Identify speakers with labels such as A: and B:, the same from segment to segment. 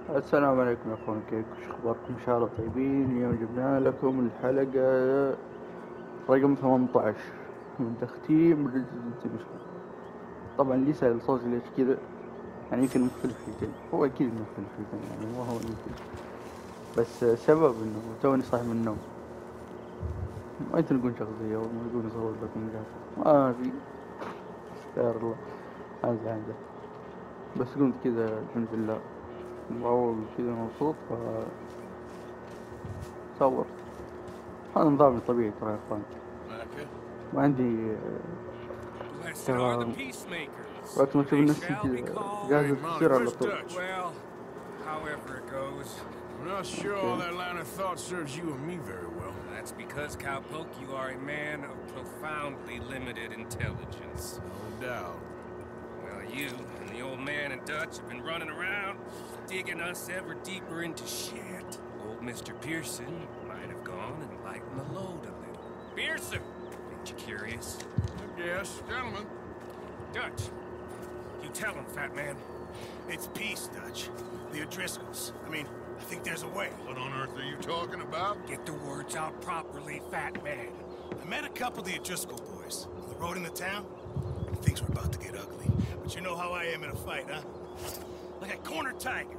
A: السلام عليكم يا اخوان، كيفكم؟ وش اخباركم؟ ان شاء الله طيبين. اليوم جبنا لكم الحلقة رقم 18 من تختيم ريزدنت ايفل. طبعا اللي يسأل صوتي ليش كذا، يعني يمكن مختلف شويتين، هو اكيد مختلف شويتين، يعني مو هو يمكن، بس سبب انه توني صاحي من النوم، ما تلقون شخصية وما تلقون اصور لكم جاف، ما في استغفر الله. هذا بس قمت كذا الحمد لله مروق كذا مبسوط فصورت. هذا نظامي طبيعي ترى يا اخوان، ما عندي تمام. وقت ما تشوف نفسي جاهز تصير على طول.
B: However it goes.
C: I'm not sure all that line of thought serves you and me very well.
B: That's because, Cowpoke, you are a man of profoundly limited intelligence.
C: No doubt.
B: Well, you and the old man and Dutch have been running around, digging us ever deeper into shit. Old Mr. Pearson might have gone and lightened the load a little. Pearson! Ain't you curious?
C: Yes, gentlemen.
B: Dutch, you tell him, fat man.
D: It's peace, Dutch. The O'Driscolls. I mean, I think there's a way.
C: What on earth are you talking about?
B: Get the words out properly, fat man.
D: I met a couple of the O'Driscoll boys on the road into town. Things were about to get ugly. But you know how I am in a fight, huh? Like a corner tiger.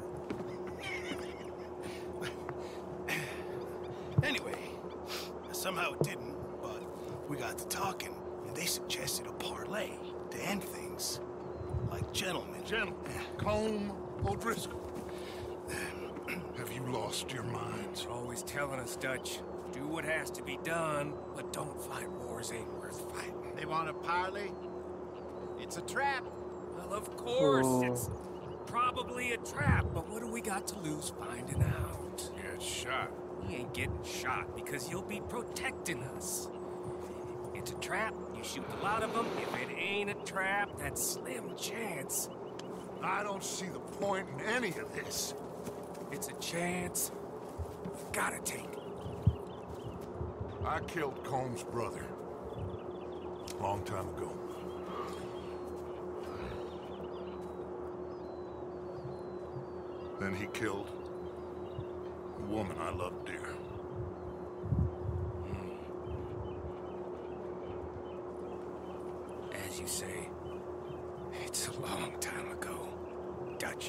D: Anyway, somehow it didn't, but we got to talking, and they suggested a parlay to end things. Like gentlemen.
C: Gentlemen, Colm O'Driscoll. Have you lost your minds?
B: Always telling us, Dutch, do what has to be done, but don't fight wars ain't worth fighting.
D: They want a parlay? It's a trap.
B: Well, of course, it's probably a trap, but what do we got to lose finding out?
C: Get shot.
B: He ain't getting shot because you'll be protecting us. It's a trap, you shoot a lot of them. If it ain't a trap, that's slim chance.
C: I don't see the point in any of this.
B: It's a chance we've gotta take.
C: I killed Colm's brother. Long time ago. Then he killed a woman I loved dear.
B: As you say, it's a long time ago, Dutch.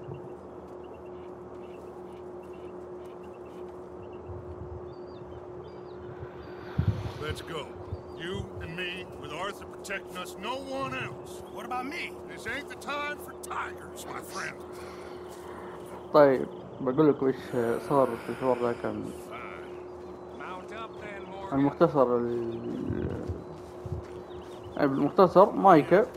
C: Let's go. You and me, with Arthur protecting us, no one else.
D: What about me?
C: This ain't the time for tigers, my friend.
A: طيب بقول لك وش صار في الحوار ذا. كان
B: Mount up then, Morgan.
A: المختصر يعني بالمختصر مايكا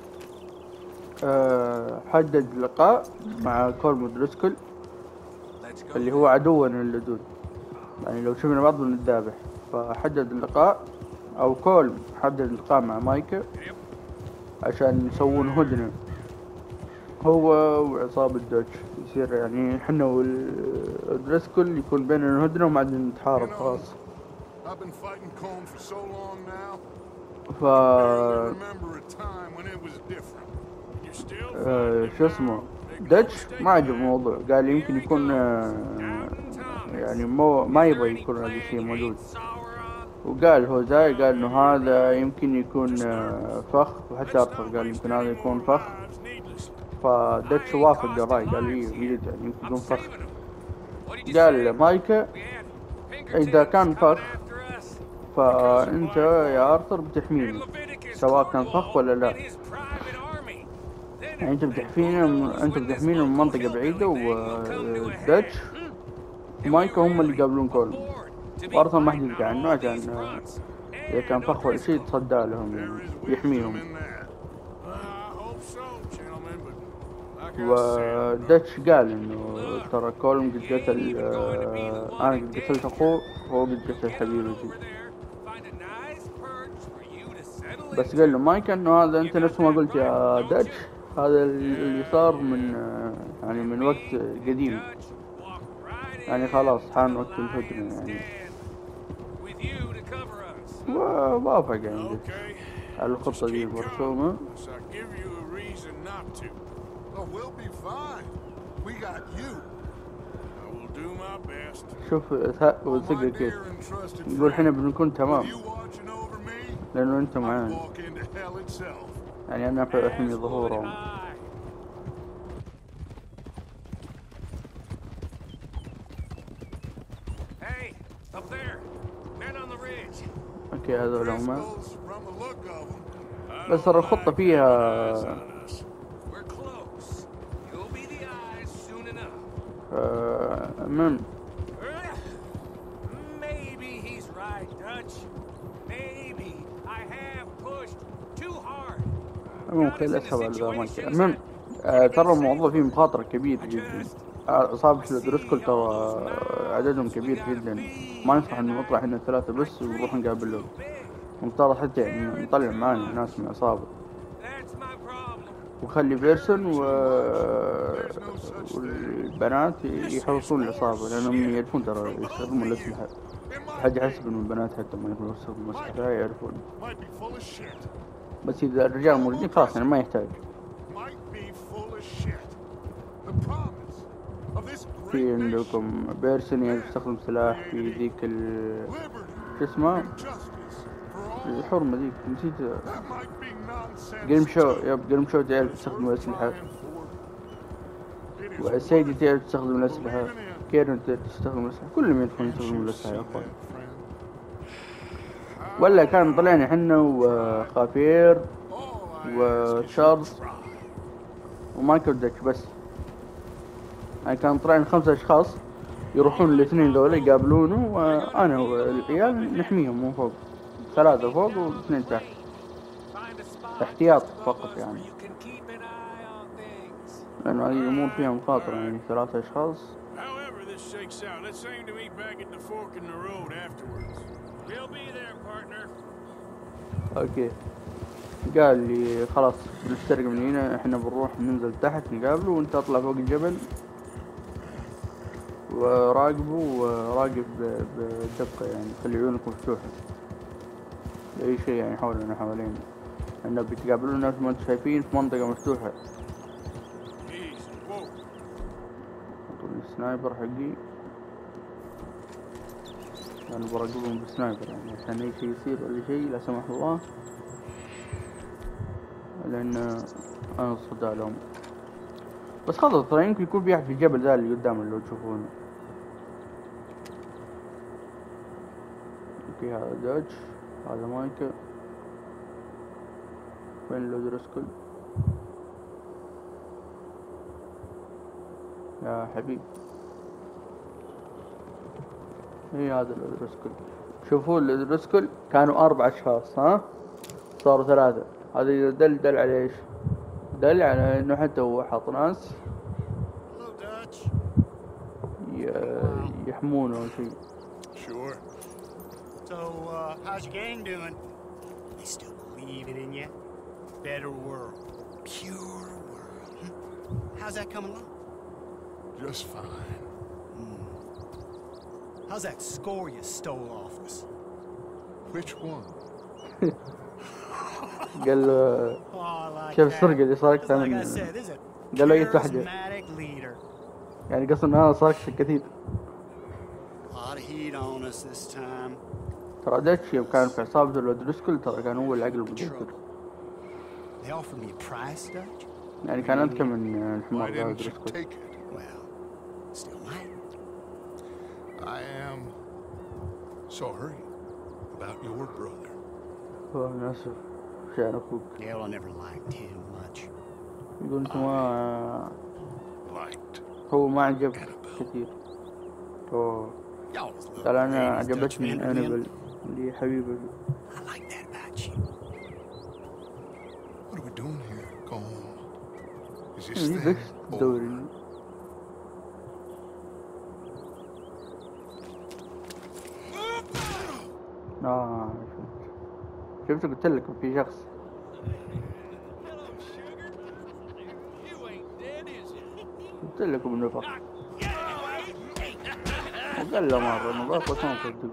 A: حدد لقاء مع كولم أودريسكول
B: Let's go.
A: اللي هو عدونا اللدود، يعني لو شفنا بعض بنتذابح. فحدد اللقاء، او كولم حدد اللقاء مع مايكا عشان يسوون هدنة هو وعصابة دوتش. يصير يعني حنا والدريسكول يكون بيننا هدنة وما عاد نتحارب خلاص.
C: I've been fighting Colm for so long now.
A: ف
C: I remember a time when it was different. You still
A: شو اسمه دوتش ما عجب الموضوع، قال يمكن يكون يعني ما يبغى يكون هذا الشيء موجود. وقال هو زي قال انه هذا يمكن يكون فخ، وحتى ارثر قال يمكن هذا يكون فخ. فدتش وافق الرأي، قال ايه يمكن يكون فخ. قال مايكا اذا كان فخ فانت يا ارثر بتحميني سواء كان فخ ولا لا، يعني انت بتحميني من منطقة بعيدة، ودتش ومايكا هم اللي يقابلون كولم. وارثر ما حد يدري عنه عشان اذا كان فخ ولا شيء يتصدى لهم يعني يحميهم. ودتش قال انه ترى كولم قد قتل انا قد قتلت اخوه وهو قد قتل حبيبتي. بس قال له مايك انه هذا انت نفس ما قلت يا دتش، هذا اللي صار من يعني من وقت قديم، يعني خلاص حان وقت الهدنة يعني. ووافق يعني على الخطة دي المرسومة.
C: Oh, we'll be fine. We got you. do my best.
A: شوف
C: On
A: وثقة
C: my
A: كيف
C: dear and trusted
A: يقول احنا
C: friend,
A: بنكون
C: with
A: تمام
C: you watching over me,
A: لأنه أنت
C: I'd
A: معانا،
C: walk into hell itself.
A: يعني أنا أحمي
B: As would
A: ظهورهم.
B: I. Hey, up there. Men on the ridge.
A: أوكي هذول هم.
C: Driscolls, from the look of them. I
A: بس
C: don't
A: ترى الخطة
C: like
A: فيها
C: having eyes on us.
B: We're close. You'll be the eyes soon enough.
A: من
B: Maybe he's right, Dutch. Maybe I have pushed too hard.
A: ممكن أسحب على ذا ما كان. المهم ترى الموضوع فيه مخاطرة كبيرة جدا. عصابة دريسكول ترى عددهم كبير جدا، ما ينصح إنه نطلع احنا ثلاثة بس ونروح نقابلهم. مفترض حتى يعني نطلع معانا ناس من العصابة
B: That's my problem.
A: وخلي بيرسون والبنات يحرصون العصابة لأنهم يعرفون ترى يستخدمون الأسلحة. حد يحسب إنه البنات حتى ما يكونوا يستخدمون أسلحة يعرفون،
C: Might be full of shit.
A: بس إذا الرجال موجودين خلاص يعني ما يحتاج.
C: Might be full of shit. The promise of this great
A: في
C: nation,
A: عندكم بيرسون يستخدم سلاح في ذيك
C: liberty
A: شو اسمه
C: and justice for all.
A: الحرمة ذيك نسيت.
C: That might be nonsense.
A: جريم شو
C: too.
A: يب جريم شو تعرف
C: It's
A: تستخدم
C: worth
A: الأسلحة،
C: trying for. It is
A: والسيدي
C: worth
A: تعرف تستخدم الأسلحة،
C: believing in.
A: كيرن تعرف تستخدم الأسلحة، كلهم يعرفون
C: Can't
A: يستخدمون
C: you
A: الأسلحة
C: see
A: يا أخوان.
C: that, friend?
A: ولا كان طلعنا حنا وخافير
C: All I ask is
A: وتشارلز
C: you try.
A: ومايكل داتش بس، يعني كان طلعنا 5 أشخاص يروحون الاثنين ذولا يقابلونه وأنا والعيال نحميهم من فوق، 3 فوق و2 تحت
B: Find a spot
A: احتياط
B: above
A: فقط
B: us
A: يعني،
B: where you can keep an eye on things.
A: لأنه هذه الأمور فيها مخاطرة يعني 3 أشخاص.
E: However this shakes out, let's aim to meet back at the fork in the road afterwards.
B: We'll be there, partner.
A: أوكي قال لي خلاص بنفترق من هنا، احنا بنروح ننزل تحت نقابله وانت اطلع فوق الجبل وراقبه وراقب بدقة يعني خلي عيونك مفتوحة لأي شيء يعني حولنا حوالينا، لأنه بيتقابلون ناس ما انتم شايفين في منطقة مفتوحة.
E: Easy, whoa.
A: أعطوني السنايبر حقي، أنا براقبهم بالسنايبر يعني عشان أي شيء يصير ولا شيء لا سمح الله، لأن أنا الصداع لهم. بس خلاص ترى يمكن يكون في أحد في الجبل ذا اللي قدامنا لو تشوفونه. اوكي هذا دوج، هذا مايكل، وين لو دريسكول يا حبيب. ايه هذا لو دريسكول، شوفوا لو دريسكول كانوا 4 أشخاص ها صاروا 3. هذا دل على ايش؟ دل على انه حتى هو حاط ناس
D: Hello, Dutch.
A: يحمونه او شيء.
C: Sure.
D: So, how's your gang doing? They still believing in you? Better world. Pure world. How's that coming along?
C: Just fine.
D: How's that score you stole off us?
C: Which one?
A: قال له
D: Oh, I like
A: شوف
D: that.
A: السرقة اللي صارت
D: Just like I
A: من
D: said, this is a
A: قال له أي واحدة،
D: charismatic leader.
A: يعني قصد إن أنا صارت كثير.
D: A lot of heat on us this time.
A: ترى داتش يوم كان في عصابة الودريسكول ترى كان هو العقل المدبر،
D: They offered me a price, Dutch?
A: يعني كان أذكى من
C: Why
A: الحمار ذا
C: didn't you
A: الودريسكول.
C: take it?
D: Well, still might.
C: I am sorry about your brother.
A: أنا آسف عشان أخوك.
D: Dale, I never liked him much.
A: يقول أنت ما
C: Liked.
A: هو ما عجب كثير. أوه
D: You always loved
A: قال أنا
D: ladies, Dutch
A: عجبتني
D: man to
A: أنابل
D: men.
A: اللي حبيبة.
D: I like that about you.
C: What are we doing here? Go on. Is this
A: إيه
C: thing
A: بس
C: over?
A: دوري. شفت قلت لك في شخص. قلت لكم انه فقط وقال له مرة نظافة بس ما صدقوا.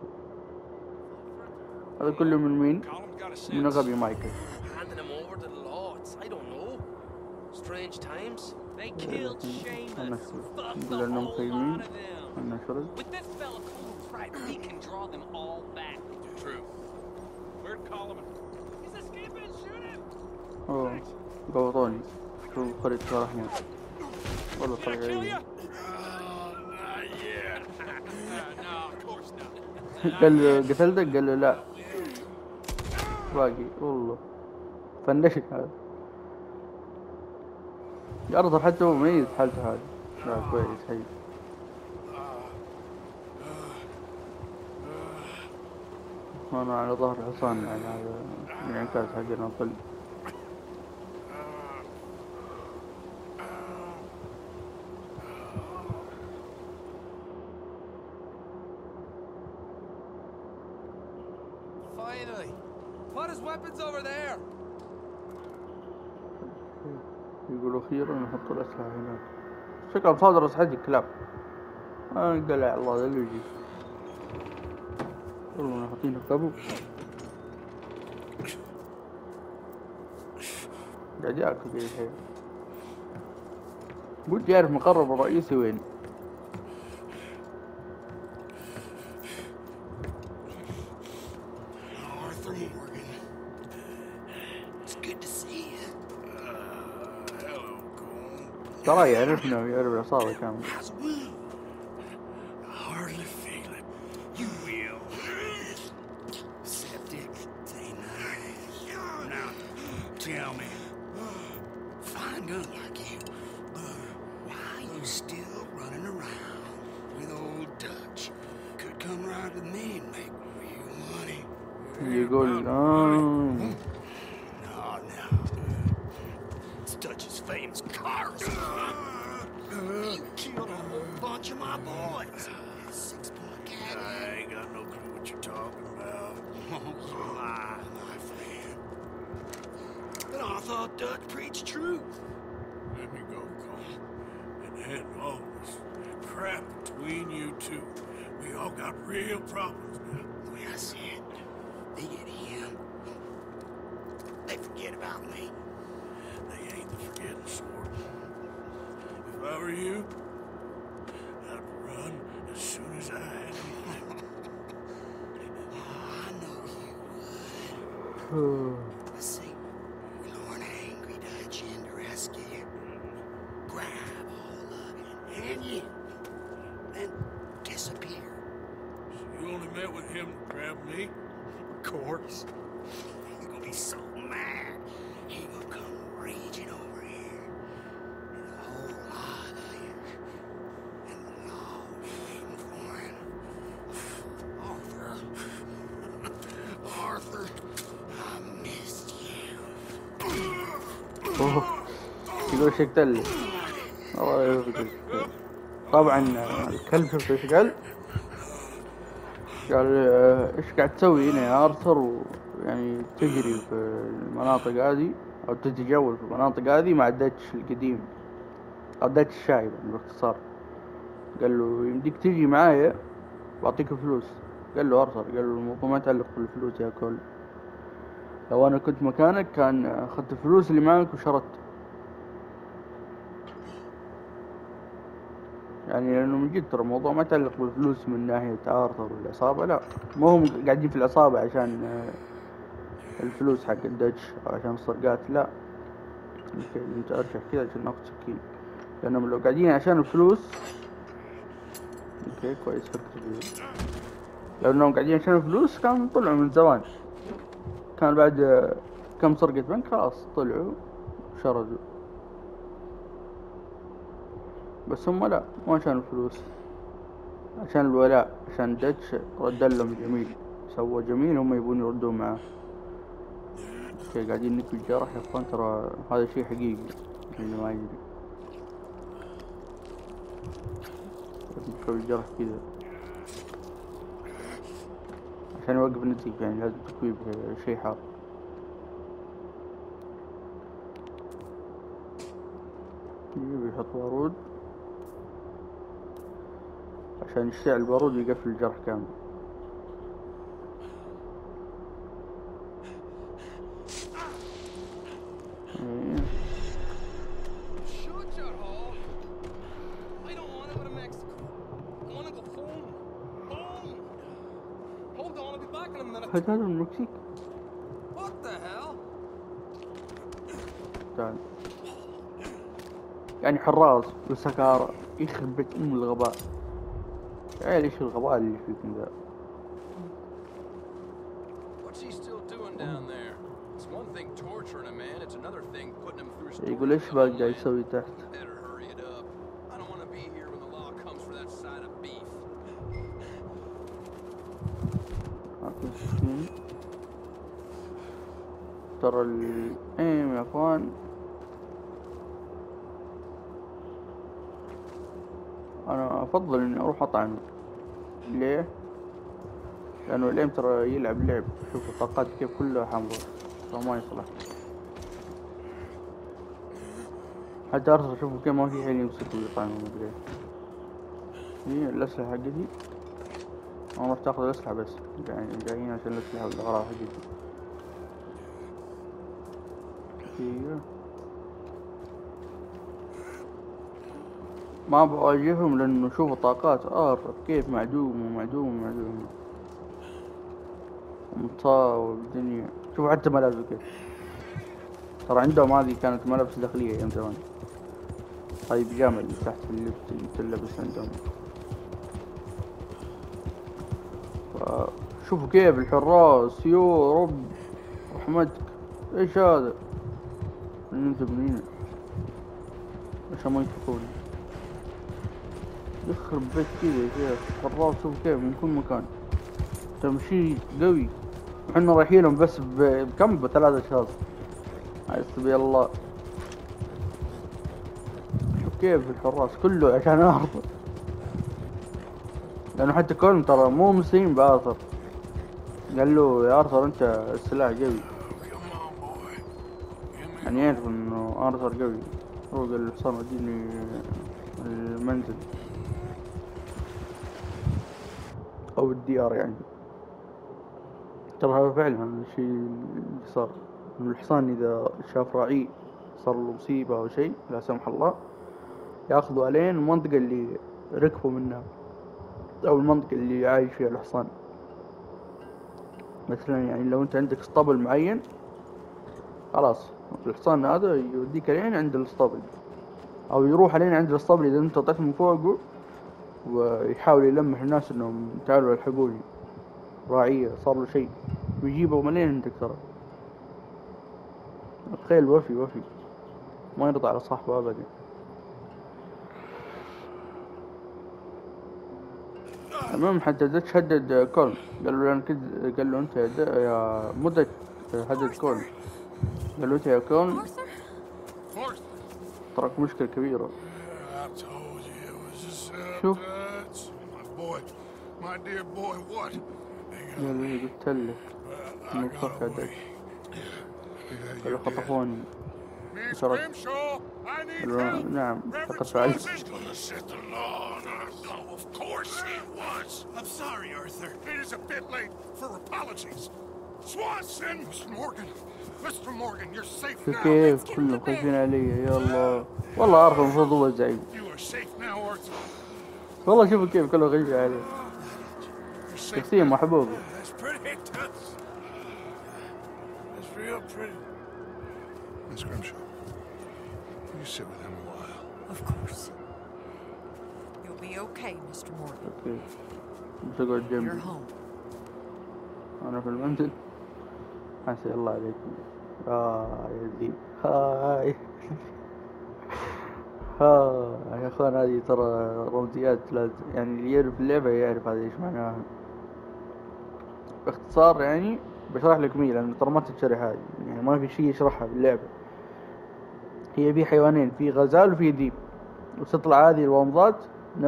A: هذا كله من مين؟ من غبي مايكل.
F: Handing him over to the law. I don't know. Strange times. They killed Seamus.
A: النشر
F: Fuck
A: نقول
F: the
A: انهم
F: whole lot
A: خايمين
F: of them.
A: النشر.
F: With this fella Cole's right, we can draw them all back.
E: True. Where'd Coleman?
F: He's escaping. Shoot him.
A: اوه قوضوني. شوف خريطة رحمة والله طلع
E: Kill
A: عيني.
E: ya? Not yet. No, of course not.
A: قال له قتلتك؟ قال له لا باقي والله فنشك هذا. أرثر حتى هو مميز حالته هذه. لا كويس حي. وانا على ظهر حصان يعني هذا الانعكاس حقنا طل.
F: Finally. Put his weapons over there.
A: يقولوا خيرا نحط الأسلحة هناك. شكله بصادر أسلحة الكلاب. قلع الله ذا اللي يجي. والله حاطينه كابو. قاعد ياكل كذا الحين. قلت يعرف مقرب الرئيسي وين.
D: Arthur Morgan. It's good to see you.
C: Hello, Cole.
A: ترى يعرفنا ويعرف العصابة كامل.
D: How's the wound? I hardly feel it. You will. Septic. Say nice. Now, tell me. Fine gun like you. Why are you still running around with old Dutch? Could come right with me and make real money.
A: يقول
D: No. It's Dutch's famous cars. You killed a whole bunch of my boys. 6-point cat.
C: I ain't got no clue what you're talking about.
D: Oh, you lie, my friend. But I thought Dutch preached truth.
C: Let me go, Cole. And then all this crap between you two. We all got real problems now.
D: The way I see it, they get him. They forget about me.
C: They ain't the forgetting sort. If I were you, I'd run as soon as I had him.
D: Oh, I know you would. But see, we lure an angry Dutch in to rescue you. Grab all of it and hand you. Then disappear.
C: So you only met with him to grab me?
D: Of course. He's gonna be so mad. He gonna come raging over here. And a whole lot of you. And the law waiting for him. Arthur. Arthur, I missed you.
A: أوه. يقول ايش يقتل. الله يرزقك. طبعا الكلب شفت ايش قال؟ قال ايش قاعد تسوي هنا يا ارثر؟ يعني تجري في المناطق هذه او تتجول في المناطق هذه مع الداتش القديم او الداتش الشايب باختصار. قال له يمديك تجي معايا بعطيك فلوس. قال له ارثر، قال له الموضوع ما يتعلق بالفلوس يا كل. لو انا كنت مكانك كان اخذت الفلوس اللي معك وشردت. يعني لانه من جد ترى الموضوع ما يتعلق بالفلوس من ناحية ارثر والعصابة، لا مو هم قاعدين في العصابة عشان الفلوس حق الدج او عشان السرقات، لا. انت ارجع كذا عشان ناخذ سكين، لانهم لو قاعدين عشان الفلوس اوكي كويس فكرت. لو انهم قاعدين عشان الفلوس كانوا طلعوا من زمان، كان بعد كم سرقة بنك خلاص طلعوا وشردوا. بس هم لا، مو عشان الفلوس، عشان الولاء، عشان دتش رد لهم جميل، سوى جميل هم يبون يردوا معاه. اوكي قاعدين نكوي الجرح يا اخوان، ترى هذا شيء حقيقي اللي ما يجري. نكوي الجرح كذا عشان يوقف النزيف، يعني لازم تكوي بشيء حار. يحط بارود عشان يشتعل البارود ويقفل الجرح كامل.
F: Shoot your hole.
A: هذا من المكسيك.
F: What the hell?
A: تعال يعني حراس وسكارى يخرب بيت ام الغباء. يا ايش الغباء اللي فيكم ذا؟
G: What's he still doing down there? It's one thing torturing a man, it's another thing putting him through
A: يقول ايش باقي قاعد يسوي تحت؟
G: Better hurry it up. I don't want to be here when the law comes for that side of beef.
A: عطني سكين. ترى الايم يا اخوان انا افضل اني اروح اطعن. ليه؟ لانه الايم ترى يلعب لعب. شوف الطاقات كيف كلها حمراء فما يصلح. حتى ارثر شوفوا كيف ما في حيل يمسكوا ويطعنوا مدري. هي الاسلحة حقتي انا رحت اخذ الاسلحة بس يعني جايين عشان الاسلحة والاغراض حقتي. ايوه ما بواجههم لانه شوفوا طاقات كيف معدوم ومعدوم ومطاوع بالدنيا. شوفوا حتى ملابسه كيف. ترى عندهم هذه كانت ملابس داخلية ايام زمان. هاي بيجامة اللي تحت اللبس اللي تلبس عندهم. شوفوا كيف الحراس يو رب رحمتك. ايش هذا؟ ننزل من هنا عشان ما يشوفوني. يخرب بيت كذا يا شيخ. حراس شوفوا كيف من كل مكان تمشي قوي. احنا رايحينهم بس بكم ب3 أشخاص. حسبي الله. شوف كيف الحراس كله عشان ارثر. لانه حتى كلهم ترى مو مسلمين بارثر. قال له يا ارثر انت السلاح قوي. يعني يعرف انه ارثر قوي. هو قال الحصان وديني المنزل او الديار يعني. ترى هذا فعلا الشيء اللي صار. انه الحصان اذا شاف راعي صار له مصيبة او شيء لا سمح الله ياخذوا الين المنطقة اللي ركبوا منها او المنطقة اللي عايش فيها الحصان. مثلا يعني لو انت عندك اسطبل معين خلاص الحصان هذا يوديك لين عند الاسطبل او يروح لين عند الاسطبل اذا انت طلعت من فوقه ويحاول يلمح الناس انهم تعالوا الحقوني راعية صار له شيء ويجيبه ملين عندك. ترى الخيل وفي ما يرضى على صاحبه ابدا. المهم حددت هدد كولن. قال له قال له انت يا مدة هدد كولن. قال له انت يا كولن تراك مشكلة كبيرة. شوف قال له قلت لك انه بصف هدد. قال له خطفوني. نعم فقد فعلت.
C: Of course he was. I'm sorry, Arthur. It is a bit late for apologies. Swanson! Mr. Morgan, you're safe now.
A: كيف كلهم خايفين علي يا الله. والله ارثر المفروض هو الزعيم.
C: You are safe now, Arthur.
A: والله شوفوا كيف كلهم خايفين عليه. شخصية محبوبة.
C: That's pretty. That's real pretty. Miss Grimshaw, will you sit with him a while?
H: Of course. You'll be okay, Mr. Morgan.
A: اوكي بس اقعد
H: You're
A: جنبي.
H: home.
A: انا في المنزل. حسبي الله عليكم. يا زين. هاي يا اخوان هذه ترى رمزيات لازم يعني اللي يعرف اللعبة يعرف هذا ايش معناها. باختصار يعني بشرح لكم ايه لانه ترى ما تتشرح هذه يعني ما في شيء يشرحها باللعبة. هي في حيوانين في غزال وفي ديب وتطلع هذه الومضات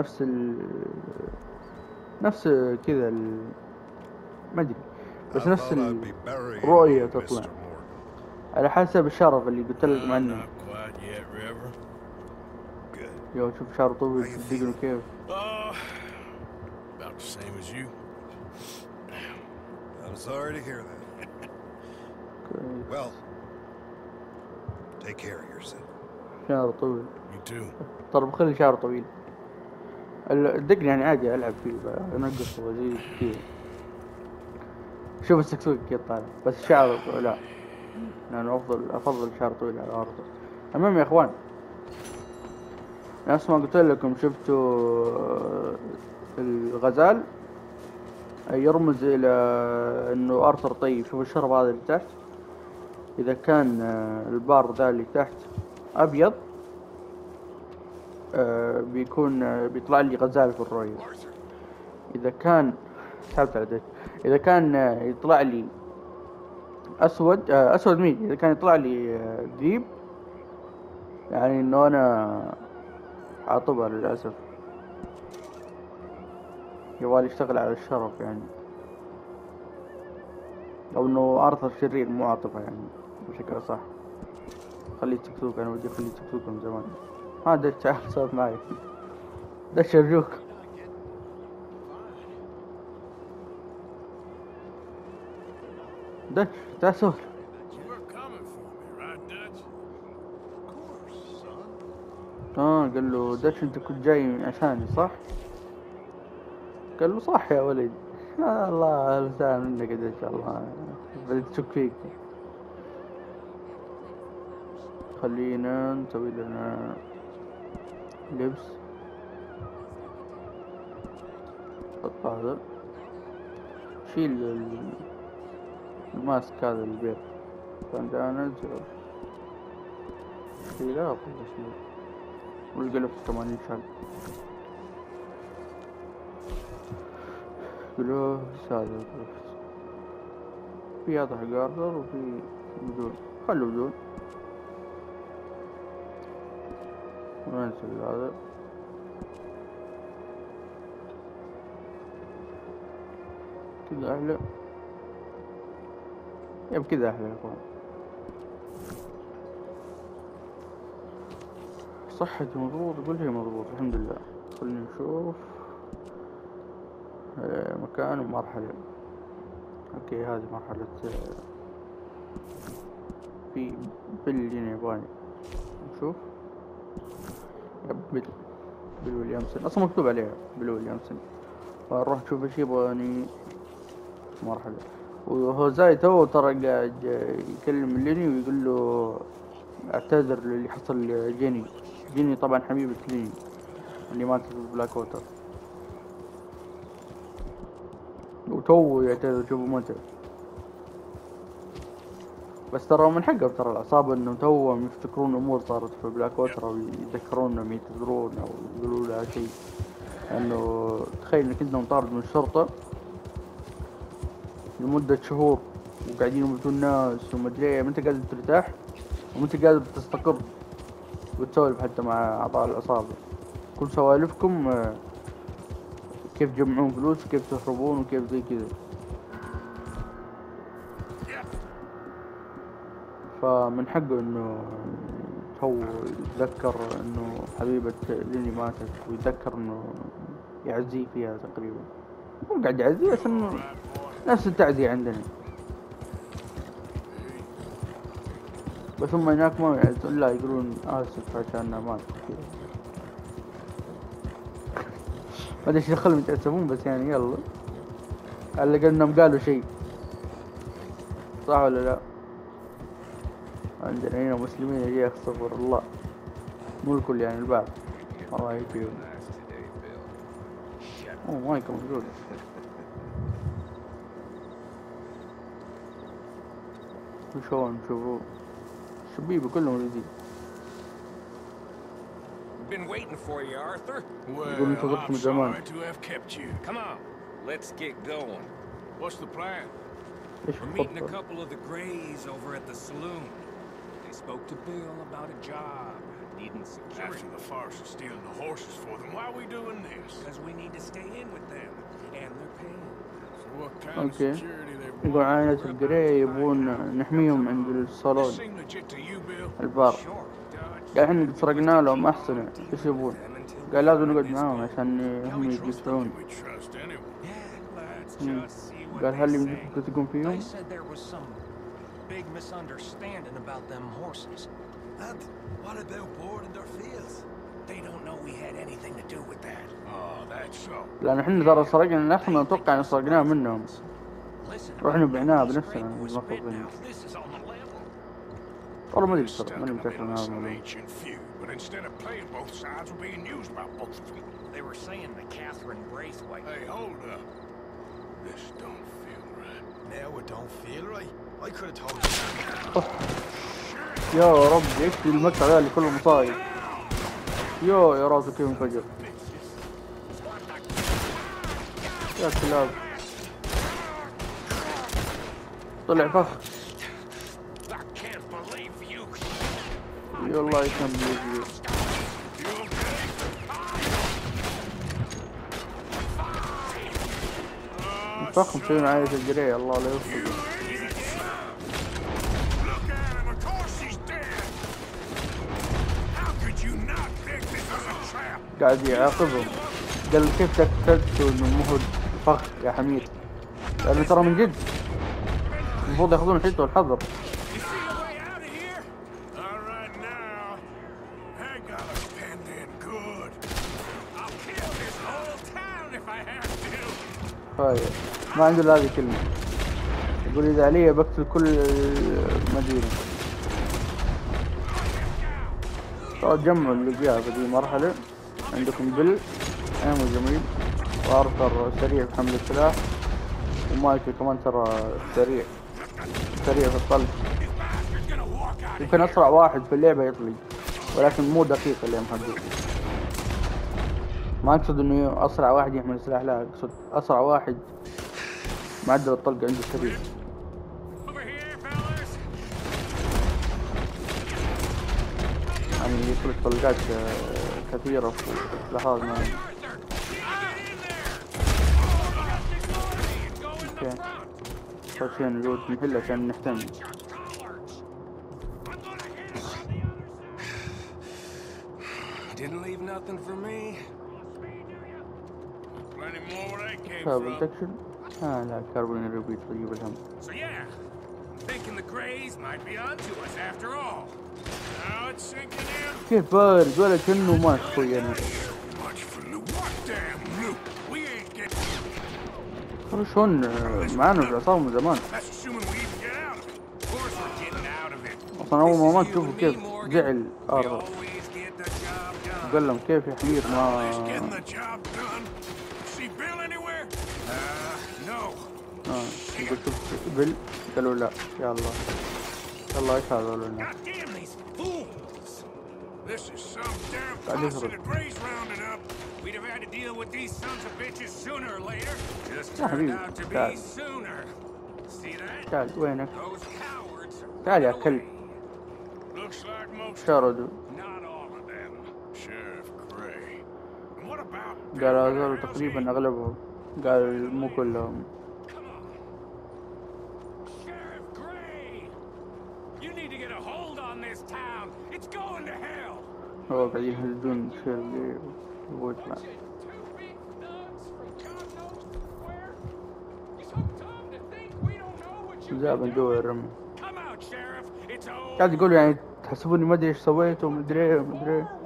A: نفس كذا ما ادري بس نفس الرؤية تطلع على حسب الشرف اللي قلت لكم عنه. يو شوف شعره طويل صدقني كيف.
C: About the same as you.
I: I'm sorry to hear that. Well, take care of yourself.
A: شعره طويل.
C: Me too.
A: ترى بخلي شعره طويل. الدقن يعني عادي العب فيه انقص وزي كذا. شوف السكسوك كيف طالع، بس شعره لا، لأنه أفضل شعر طويل على الأرض. المهم يا إخوان، نفس ما قلت لكم، شفتوا الغزال يرمز إلى إنه آرثر طيب. شوف الشرب هذا اللي تحت، إذا كان البار ذا اللي تحت أبيض بيكون بيطلع لي غزال في الرؤية. إذا كان سحبت على ذلك، إذا كان يطلع لي أسود أسود مين، إذا كان يطلع لي ذيب، يعني إنه أنا عاطبها للأسف، يبغى يشتغل على الشرف يعني، أو إنه أرثر شرير مو عاطفة يعني بشكل صح. خليه تكسوك، أنا ودي خليه تكسوك من زمان. هذا تعال صوت معي، ده شرجوك. دش تعال صوت. قال له دش انت كنت جاي عشاني صح؟ قال له صح يا ولد. الله لسان منك ان شاء الله، بدي تشك فيك. خلينا نسوي لنا لبس. حط هذا، شيل الماسك هذا البيض، باندانا شيلها شيل، والقلب كمان ينشال. قلوه هذا في هذا قارضر وفي بدون، خلوا بدون. وننزل هذا كذا أحلى، يب كذا أحلى يا أخوان. صحتي مضبوط، كل شيء مضبوط الحمد لله. خلينا نشوف مكان ومرحلة. اوكي هذه مرحلة في بيل ياباني. نشوف بيل ويليامسون، اصلا مكتوب عليها بيل ويليامسون. فنروح نشوف ايش يبغاني مرحلة. وهو زي تو ترى قاعد يكلم ليني ويقول له اعتذر للي حصل لجيني. جيني طبعا حبيبة ليني اللي ماتت في بلاك ووتر، وتو يعتذر. شوفوا متى، بس ترى من حقه ترى العصابة انه توهم يفتكرون امور صارت في بلاك ووتر، او يذكرون انهم يعتذرون او يقولوا لها شيء. انه تخيل انك انت مطارد من الشرطة لمدة شهور وقاعدين يموتون الناس ومدري، ما انت قادر ترتاح وما انت قادر تستقر وتسولف حتى مع اعضاء العصابة. كل سوالفكم كيف تجمعون فلوس وكيف تهربون وكيف زي كذا. فمن حقه انه هو يتذكر انه حبيبة ليني ماتت، ويتذكر انه يعزيه فيها تقريبا. مو قاعد يعزيه بس انه نفس التعزية عندنا، بس هم هناك ما يعزون، لا يقولون آسف عشان مات كذا. ما ادري ايش دخلهم يتأسفون، بس يعني يلا على الأقل انهم قالوا شيء، صح ولا لا؟ عندنا هنا مسلمين يا شيخ استغفر الله، مو الكل يعني البعض. الله يكفيهم. مايك موجود. وشون شوفوا شبيبه كلهم موجودين.
B: Been waiting for you, Arthur.
E: Well, I'm sorry to have kept you.
B: Come on, let's get going.
E: What's the plan?
B: We're meeting a couple of the Greys over at the saloon. They spoke to Bill about a job needing security.
E: After the farce of stealing the horses for them, why are we doing this?
B: Because we need to stay in with them, and they're paying.
E: So what kind of security they want?
A: يقول عائلة القري يبون نحميهم عند الصالون البار. قال احنا اللي سرقنا لهم احسن، ايش يبون؟ قال لازم نقعد معاهم عشان هم يدفعون. قال هل يمديكم تثقون فيهم؟
J: Big misunderstanding about them horses.
D: And what about boarding their fields?
J: They don't know we had anything to do with that.
E: Oh, that's so.
A: لأن احنا ترى سرقنا نحن، نتوقع ان سرقناه منهم.
J: Listen,
A: رحنا بعناها بنفسنا المفروض. والله ما ادري صراحة، ماني متأكد من هذا الموضوع.
C: But instead of playing both sides, were being used by both of them.
J: They were saying that Catherine Braithwaite...
C: Hey, hold up. This don't feel right.
K: Now it don't feel right? I could have told you.
A: يا رب ايش المقطع ذا اللي كله مصايب. يا راسه كيف انفجر. يا كلاب. طلع فخ. والله يكمل يجي. فخم مسوين عايز الجري الله لا يوفقه. قاعد يعاقبهم. قال كيف تكتبتوا انه مهد فخ يا حميد، لأنه ترى من جد المفروض ياخذون حيطه الحذر. ما عنده الا هذه كلمة، يقول إذا علي بقتل كل المدينة. جمعوا اللي جاء في هذه المرحلة. عندكم بيل أمو جميل، وأرثر سريع في حمل السلاح، ومايكل كمان ترى سريع في الطلق. يمكن أسرع واحد في اللعبة يطلق، ولكن مو دقيق اللي محدد. ما أقصد إنه أسرع واحد يحمل السلاح، لا أقصد أسرع واحد معدل الطلق عنده سريع. يعني يطلق طلقات كثيرة في لحظات ما. اوكي صار شيء نجود نحل عشان نحتمل.
B: Didn't leave nothing for me.
C: Plenty more where they came
A: كاربون
C: from.
A: تكشن. لا كاربون ريبيت يجيب الهم.
B: So yeah, thinking the Greys might be onto us after all.
C: Now it's sinking in.
A: كيف بارد ولا كأنه ما شوي أنا.
C: Much for loot. What damn loot? We ain't getting.
A: ترى شلون معانا في العصابة من زمان.
C: That's assuming we even get out of it. Of course we're getting out of it.
A: أصلا أول ما تشوفه كيف زعل آرثر. قال لهم كيف يا حمير ما. يقول شوف بيل، قالوا لا يلا يلا ايش هذا لنا. قاعد يهرب. يا حبيبي تعال وينك؟ تعال يا كلب. شاردوا. قال هذول تقريبا اغلبهم، قال مو كلهم. هو قاعد يهزون الشيء اللي هو يطلع. زابن جوا الرمي. قاعد يقول يعني تحسبوني ما ادري ايش سويت وما ادري ايه وما ادري ايه.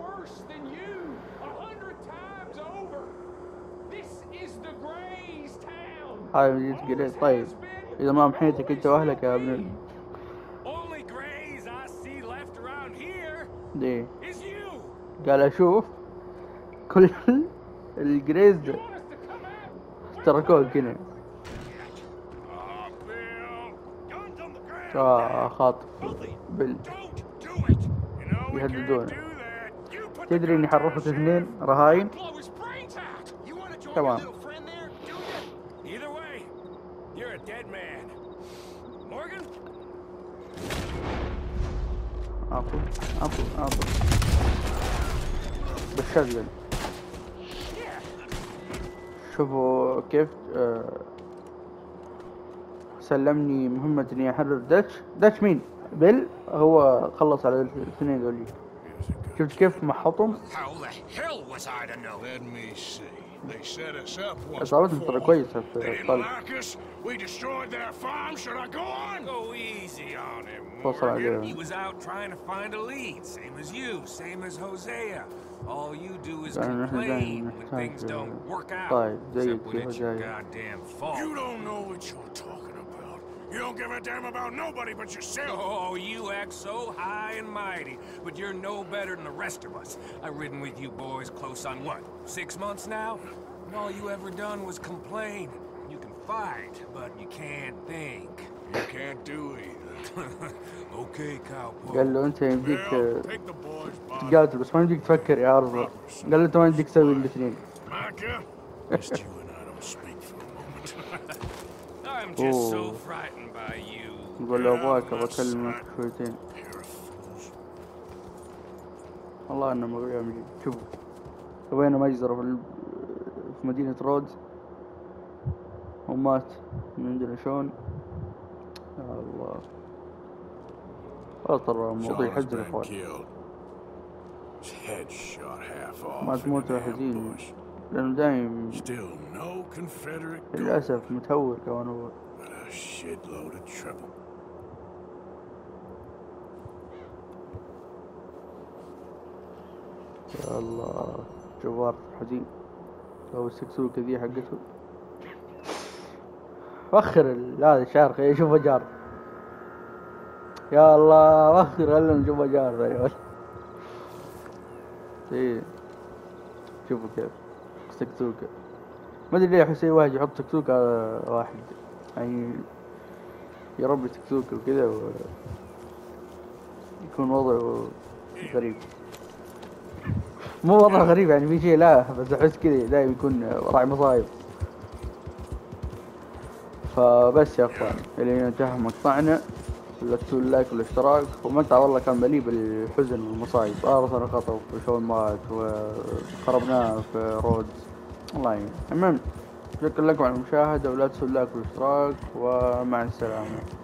A: هاي جيت طيب اذا ما محيتك انت واهلك يا ابن دي. قال اشوف كل الجريز تركوه كنا. خاطف بل يهددون. تدري اني حرفت 2 رهاين. تمام عفو بالشغل. شوفوا كيف سلمني مهمة اني احرر داتش مين؟ بيل هو خلص على الاثنين ذولي. شفت كيف محطهم؟ اصابتهم ترى كويسة في الطلق. فصل عليهم.
B: All you do is complain when things don't work out.
C: You don't know what you're talking about. You don't give a damn about nobody but yourself.
B: Oh, you act so high and mighty, but you're no better than the rest of us. I've ridden with you boys close on what, 6 months now? And all you ever done was complain. You can fight, but you can't think.
C: You can't do either.
B: Okay, cowboy.
A: قال له انت يمديك
C: Well, take the boys' body.
A: تقاتل بس ما يمديك تفكر يا ارض. قال له انت ما يمديك تسوي الاثنين.
C: Micah, just you and I don't speak for a moment.
B: I'm just so frightened by you.
A: يقول له ابغاك بكلمك شويتين. والله انه مغري امجد. شوفوا سوينا مجزرة في مدينة رودز ومات من عندنا شون. يا الله ترى الموضوع يحزن يا اخوان. ما تموت يا حزين لانه دايم للاسف متهور كمان هو. يا الله جوار حزين. هو السكسوكة ذي حقته وخر هذا الشعر خليه يشوفه جار. يا الله وخر خلنا نشوفه جار يا ولد. ايه شوفوا كيف سكسوكة. ما ادري ليه احس اي واحد يحط سكسوكة على واحد يعني يربي سكسوكة وكذا يكون وضعه غريب. مو وضع غريب يعني في شيء لا بس احس كذا دايم يكون راعي مصايب. فبس يا اخوان الى انتهى مقطعنا. لا تنسوا اللايك والاشتراك. ومقطع والله كان مليء بالحزن والمصايب. ارثر خطف وشون مات وخربناه في رودز. الله يعين. المهم شكرا لكم على المشاهدة ولا تنسوا اللايك والاشتراك ومع السلامة.